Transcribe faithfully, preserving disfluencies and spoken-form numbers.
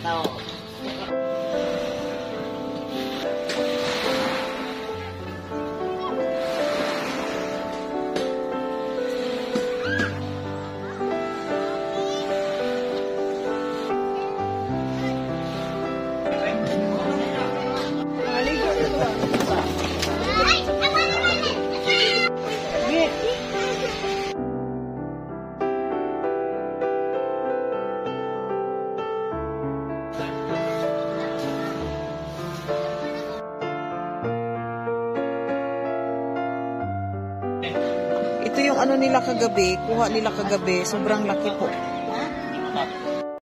tao. Ito yung ano nila kagabi, kuha nila kagabi, sobrang laki po.